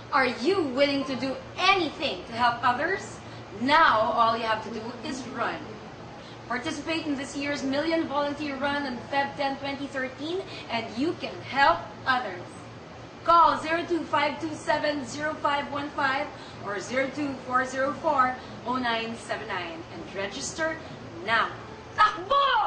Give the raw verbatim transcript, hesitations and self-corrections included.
Are you willing to do anything to help others? Now, all you have to do is run. Participate in this year's Million Volunteer Run on February tenth, twenty thirteen, and you can help others. Call zero two five two seven zero five one five or zero two four zero four zero nine seven nine and register now. Takbo!